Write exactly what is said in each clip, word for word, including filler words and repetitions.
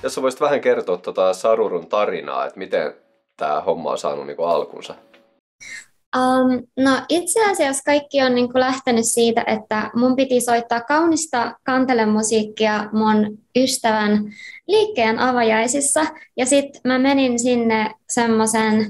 Jos sä voisit vähän kertoa tota Sarurun tarinaa, että miten tämä homma on saanut niinku alkunsa. Um, no itse asiassa kaikki on niin kuin lähtenyt siitä, että mun piti soittaa kaunista kantelemusiikkia mun ystävän liikkeen avajaisissa. Ja sitten mä menin sinne semmoisen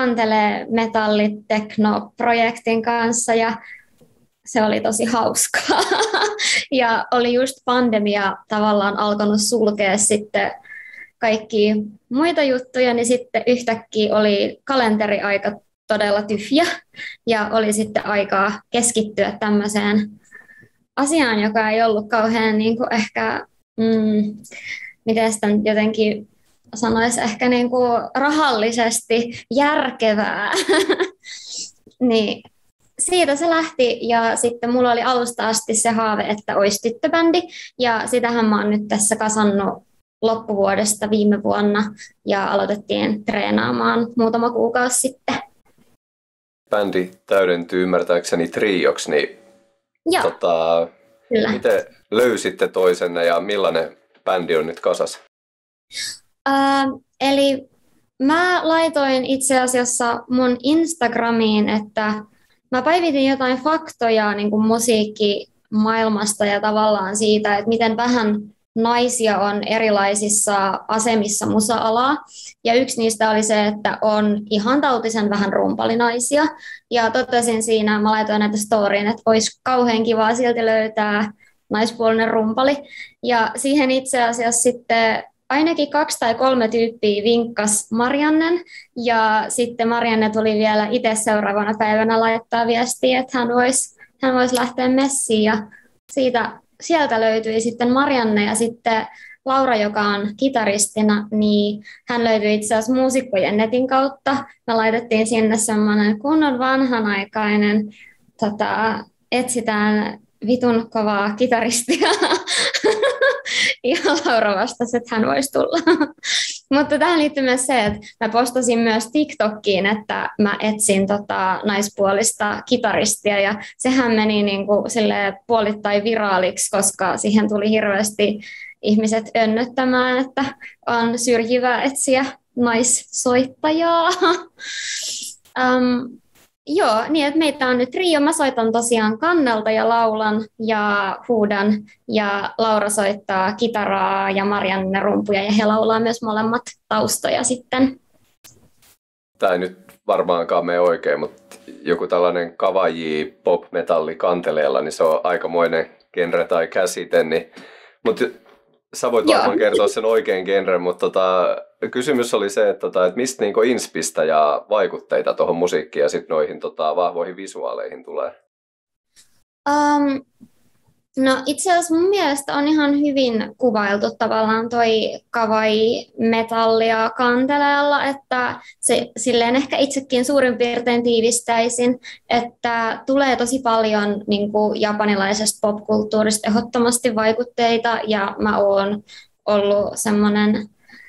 kantele-metallitekno-projektin kanssa ja se oli tosi hauskaa. Ja oli just pandemia tavallaan alkanut sulkea sitten kaikki muita juttuja, niin sitten yhtäkkiä oli kalenteriaika todella tyhjä ja oli sitten aikaa keskittyä tämmöiseen asiaan, joka ei ollut kauhean niin kuin ehkä, mm, miten sitä nyt jotenkin sanoisi, ehkä niin kuin rahallisesti järkevää. Niin siitä se lähti ja sitten mulla oli alusta asti se haave, että olisi tyttöbändi ja sitähän mä oon nyt tässä kasannut loppuvuodesta viime vuonna ja aloitettiin treenaamaan muutama kuukausi sitten. Bändi täydentyy ymmärtääkseni trioksi, niin Joo, tota, kyllä. miten löysitte toisenne ja millainen bändi on nyt kasassa? Äh, eli mä laitoin itse asiassa mun Instagramiin, että mä päivitin jotain faktoja niin kuin musiikkimaailmasta ja tavallaan siitä, että miten vähän naisia on erilaisissa asemissa musa-alaa. Ja yksi niistä oli se, että on ihan tautisen vähän rumpalinaisia. Ja totesin siinä, mä laitoin näitä storyin, että olisi kauhean kivaa silti löytää naispuolinen rumpali. Ja siihen itse asiassa sitten ainakin kaksi tai kolme tyyppiä vinkkas Mariannen. Ja sitten Marianne tuli vielä itse seuraavana päivänä laittaa viestiä, että hän voisi hän vois lähteä messiin. Ja siitä Sieltä löytyi sitten Marianne ja sitten Laura, joka on kitaristina, niin hän löytyi itse asiassa muusikkojen netin kautta. Me laitettiin sinne semmoinen kunnon vanhanaikainen, tota, etsitään vitun kovaa kitaristia. Ja Laura vastasi, että hän voisi tulla. Mutta tähän liittyy myös se, että mä postasin myös TikTokiin, että mä etsin tota naispuolista kitaristia ja sehän meni niin kuin puolittain viraaliksi, koska siihen tuli hirveästi ihmiset önnöttämään, että on syrjivää etsiä naissoittajaa. um, Joo, niin että meitä on nyt trio. Mä soitan tosiaan kannelta ja laulan ja huudan ja Laura soittaa kitaraa ja Marianne rumpuja ja he laulaa myös molemmat taustoja sitten. Tämä ei nyt varmaankaan mene oikein, mutta joku tällainen kavaji pop-metalli kanteleella, niin se on aikamoinen genre tai käsite. Niin... Mutta sä voit varmaan kertoa sen oikein genren, mutta tota, kysymys oli se, että, tota, että mistä niinku inspistä ja vaikutteita tuohon musiikkiin ja sitten noihin tota, vahvoihin visuaaleihin tulee? Um, no itse asiassa mun mielestä on ihan hyvin kuvailtu tavallaan toi kawaii metallia kanteleella, että se, silleen ehkä itsekin suurin piirtein tiivistäisin, että tulee tosi paljon niin kuin japanilaisesta popkulttuurista ehdottomasti vaikutteita ja mä oon ollut semmoinen...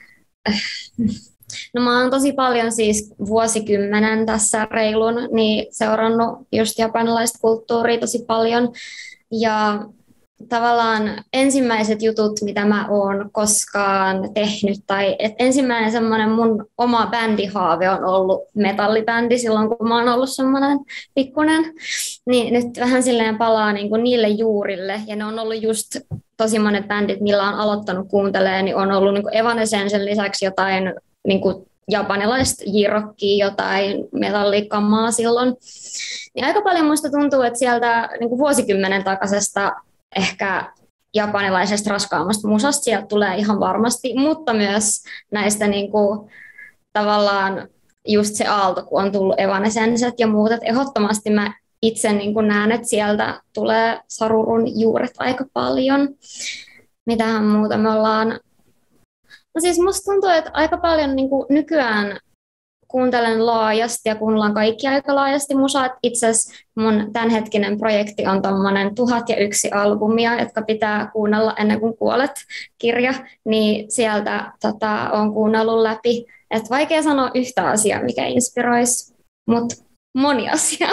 No mä oon tosi paljon siis vuosikymmenen tässä reilun niin seurannut just japanilaista kulttuuria tosi paljon ja tavallaan ensimmäiset jutut, mitä mä oon koskaan tehnyt tai et ensimmäinen semmoinen mun oma bändihaave on ollut metallibändi silloin, kun mä oon ollut semmoinen pikkunen, niin nyt vähän silleen palaa niin kuin niille juurille ja ne on ollut just tosi monet bändit, millä on aloittanut kuuntelemaan, niin on ollut niin kuin Evanescencen lisäksi jotain niin kuin japanilaista J-rockia, jotain metallikammaa silloin. Niin aika paljon musta tuntuu, että sieltä niin kuin vuosikymmenen takaisesta ehkä japanilaisesta raskaammasta musasta sieltä tulee ihan varmasti, mutta myös näistä niin kuin, tavallaan just se aalto, kun on tullut Evanescenset ja muut, että ehdottomasti mä itse niin kuin näen, että sieltä tulee Sarurun juuret aika paljon. Mitähän muuta me ollaan... No siis musta tuntuu, että aika paljon niin kuin nykyään kuuntelen laajasti ja kuunnellaan kaikki aika laajasti musaa. Itse asiassa mun tämänhetkinen projekti on tommonen tuhat ja yksi albumia, jotka pitää kuunnella ennen kuin kuolet kirja, niin sieltä tota, on kuunnellut läpi. Et vaikea sanoa yhtä asiaa, mikä inspiroisi, mutta moni asia.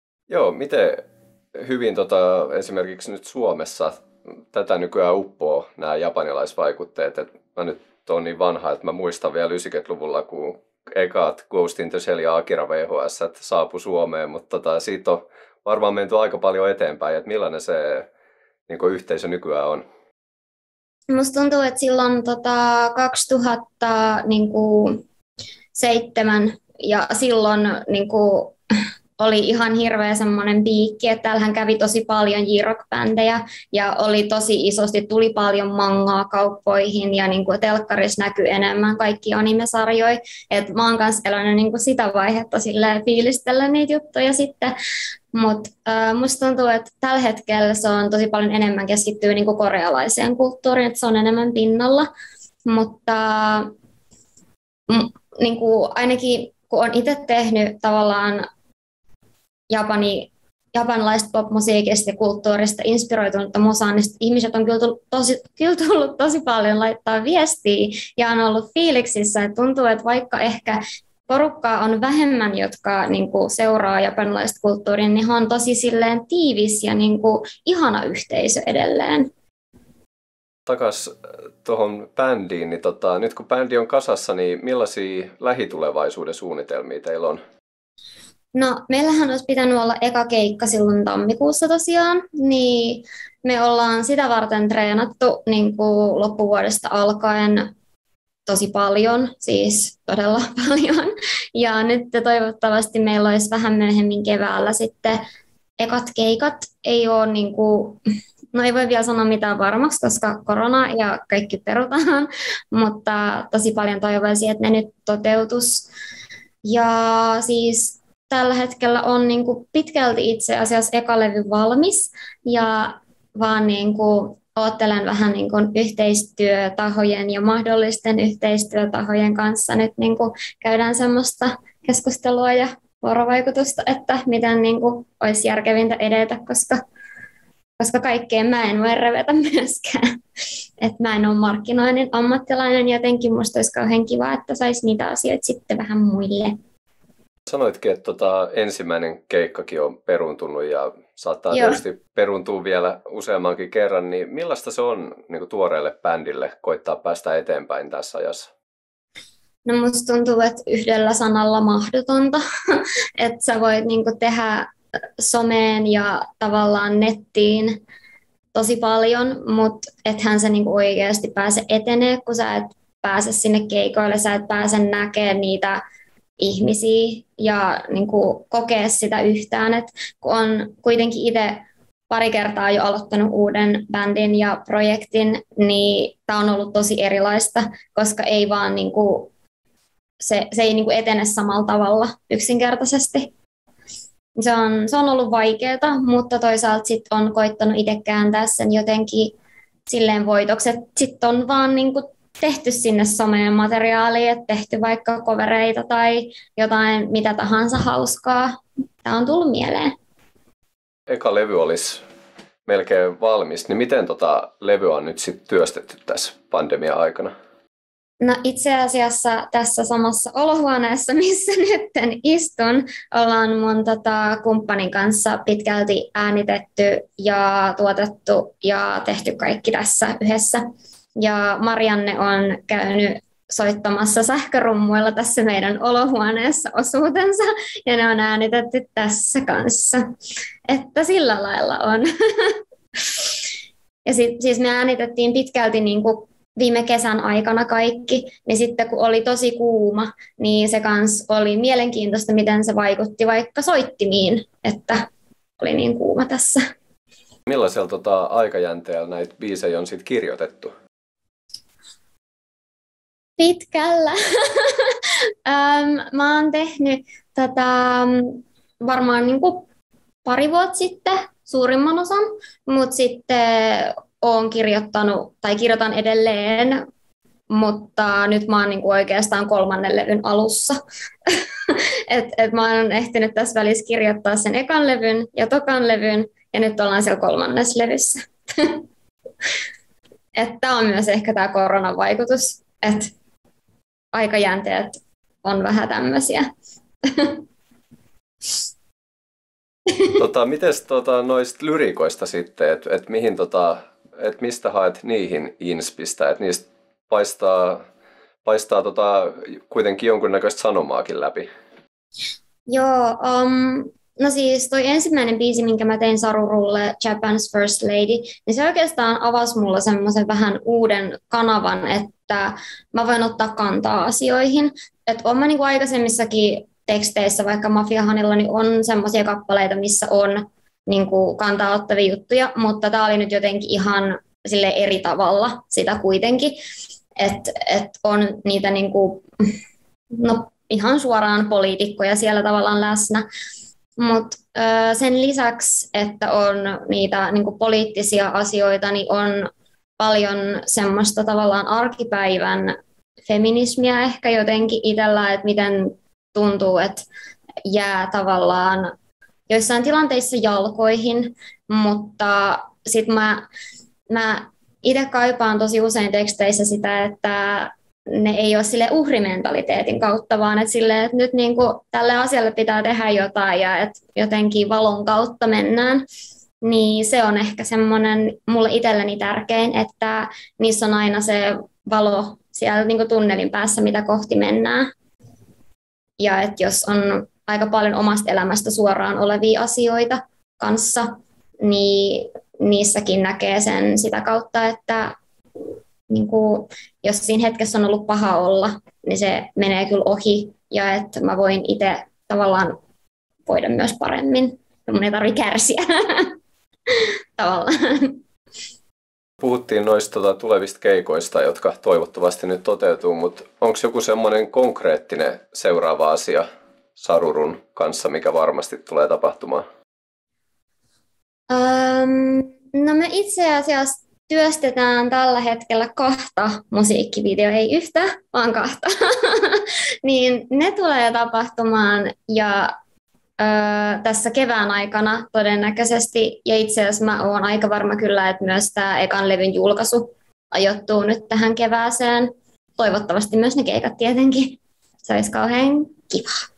Joo, miten hyvin tota, esimerkiksi nyt Suomessa tätä nykyään uppoo nämä japanilaisvaikutteet. Et mä nyt oon niin vanha, että mä muistan vielä yhdeksänkymmentäluvulla, kun ekat Ghost in the Shell ja Akira V H S saapui Suomeen, mutta tota, siitä on varmaan menty aika paljon eteenpäin, että millainen se niin kuin yhteisö nykyään on. Musta tuntuu, että silloin tota, kaksituhattaseitsemän ja silloin niin kuin, oli ihan hirveä semmoinen piikki, että täällähän kävi tosi paljon J-rock-bändejä ja oli tosi isosti, tuli paljon mangaa kauppoihin ja niin kuin telkkarissa näkyi enemmän kaikki anime-sarjoja. Et mä oon kanssa elänyt niin kuin sitä vaihetta silleen fiilistellä niitä juttuja sitten, mutta äh, musta tuntuu, että tällä hetkellä se on tosi paljon enemmän keskittyy niin kuin korealaiseen kulttuuriin, että se on enemmän pinnalla, mutta m- niin kuin ainakin kun on itse tehnyt tavallaan Japani, japanilaista pop-musiikista ja kulttuurista inspiroitunutta musaa, niin ihmiset on kyllä tullut, tosi, kyllä tullut tosi paljon laittaa viestiä ja on ollut fiiliksissä, että tuntuu, että vaikka ehkä porukkaa on vähemmän, jotka niin kuin, seuraa japanilaista kulttuuria, niin he on tosi silleen tiivis ja niin kuin, ihana yhteisö edelleen. Takas tuohon bändiin, niin tota, nyt kun bändi on kasassa, niin millaisia lähitulevaisuuden suunnitelmia teillä on? No, meillähän olisi pitänyt olla eka keikka silloin tammikuussa tosiaan, niin me ollaan sitä varten treenattu niin kuin loppuvuodesta alkaen tosi paljon, siis todella paljon. Ja nyt toivottavasti meillä olisi vähän myöhemmin keväällä sitten ekat keikat. Ei ole niin kuin, no ei voi vielä sanoa mitään varmaksi, koska korona ja kaikki perutaan, mutta tosi paljon toivoisin, että ne nyt toteutus. Ja siis tällä hetkellä on niin kuin pitkälti itse asiassa eka levy valmis ja vaan niin kuin oottelen vähän niin kuin yhteistyötahojen ja mahdollisten yhteistyötahojen kanssa nyt niin kuin käydään semmoista keskustelua ja vuorovaikutusta, että miten niin kuin olisi järkevintä edetä, koska, koska kaikkeen mä en voi revetä myöskään. Että mä en ole markkinoinnin ammattilainen, jotenkin musta olisi kauhean kiva, että saisi niitä asioita sitten vähän muille. Sanoitkin, että tota, ensimmäinen keikkakin on peruuntunut ja saattaa Joo. tietysti peruuntua vielä useammankin kerran, niin millaista se on niin kuin tuoreelle bändille koittaa päästä eteenpäin tässä ajassa? No musta tuntuu, että yhdellä sanalla mahdotonta, että sä voit niin kuin tehdä someen ja tavallaan nettiin tosi paljon, mutta ethän sä niin kuin oikeasti pääse etenee, kun sä et pääse sinne keikoille, sä et pääse näkemään niitä ihmisiä ja niin kuin kokea sitä yhtään, että kun on kuitenkin itse pari kertaa jo aloittanut uuden bändin ja projektin, niin tämä on ollut tosi erilaista, koska ei vaan niin kuin, se, se ei niin kuin etene samalla tavalla yksinkertaisesti. Se on, se on ollut vaikeaa, mutta toisaalta sit on koittanut itse kääntää sen jotenkin silleen voitoksi, että sitten on vaan niin kuin tehty sinne someen materiaalia, että tehty vaikka covereita tai jotain mitä tahansa hauskaa. Tämä on tullut mieleen. Eka levy olisi melkein valmis, niin miten tota levyä on nyt sitten työstetty tässä pandemia-aikana? No itse asiassa tässä samassa olohuoneessa, missä nyt istun, ollaan mun tota, kumppanin kanssa pitkälti äänitetty ja tuotettu ja tehty kaikki tässä yhdessä. Ja Marianne on käynyt soittamassa sähkörummuilla tässä meidän olohuoneessa osuutensa, ja ne on äänitetty tässä kanssa. Että sillä lailla on. Ja sit, siis me äänitettiin pitkälti niin kuin viime kesän aikana kaikki, niin sitten kun oli tosi kuuma, niin se kans oli mielenkiintoista, miten se vaikutti vaikka soittimiin, että oli niin kuuma tässä. Millaisella tota, aikajänteellä näitä biisejä on sitten kirjoitettu? Pitkällä. ähm, mä oon tehnyt tota, varmaan niin kuin pari vuotta sitten suurimman osan, mutta sitten oon kirjoittanut, tai kirjoitan edelleen, mutta nyt mä oon niin kuin oikeastaan kolmannen levyn alussa. et, et mä oon ehtinyt tässä välissä kirjoittaa sen ekan levyn ja tokan levyn, ja nyt ollaan siellä kolmannessa levyssä. Tämä on myös ehkä tämä koronan vaikutus, että aikajänteet on vähän tämmöisiä. Tota, mites tota, noista lyriikoista sitten, että et mihin tota, että mistä haet niihin inspistä, että niistä paistaa, paistaa tota, kuitenkin jonkunnäköistä sanomaakin läpi. Joo, um, no siis toi ensimmäinen biisi, minkä mä tein Sarurulle, Japan's First Lady, niin se oikeastaan avasi mulla semmoisen vähän uuden kanavan, että mä voin ottaa kantaa asioihin. Että oon mä niinku aikaisemmissakin teksteissä, vaikka Mafiahanilla, niin on semmoisia kappaleita, missä on niinku kantaa ottavia juttuja, mutta tää oli nyt jotenkin ihan sille eri tavalla sitä kuitenkin, että et on niitä niinku, no ihan suoraan poliitikkoja siellä tavallaan läsnä. Mutta sen lisäksi, että on niitä niinku poliittisia asioita, niin on paljon semmoista tavallaan arkipäivän feminismiä ehkä jotenkin itsellä, että miten tuntuu, että jää tavallaan joissain tilanteissa jalkoihin, mutta sitten mä, mä itse kaipaan tosi usein teksteissä sitä, että ne ei ole sille uhrimentaliteetin kautta, vaan että, sille, että nyt niin kuin tälle asialle pitää tehdä jotain ja että jotenkin valon kautta mennään. Niin se on ehkä semmoinen mulle itselleni tärkein, että niissä on aina se valo siellä niin kuin tunnelin päässä, mitä kohti mennään. Ja että jos on aika paljon omasta elämästä suoraan olevia asioita kanssa, niin niissäkin näkee sen sitä kautta, että niin kuin, jos siinä hetkessä on ollut paha olla, niin se menee kyllä ohi ja että mä voin itse tavallaan voida myös paremmin. Mun ei tarvitse kärsiä tavallaan. Puhuttiin noista tota, tulevista keikoista, jotka toivottavasti nyt toteutuu, mutta onko joku semmoinen konkreettinen seuraava asia Sarurun kanssa, mikä varmasti tulee tapahtumaan? Um, no me itse asiassa työstetään tällä hetkellä kahta musiikkivideoa, ei yhtä, vaan kahta. Niin ne tulee tapahtumaan ja ö, tässä kevään aikana todennäköisesti. Ja itse asiassa mä oon aika varma kyllä, että myös tämä ekan levyn julkaisu ajoittuu nyt tähän kevääseen. Toivottavasti myös ne keikat tietenkin. Se olisi kauhean kiva.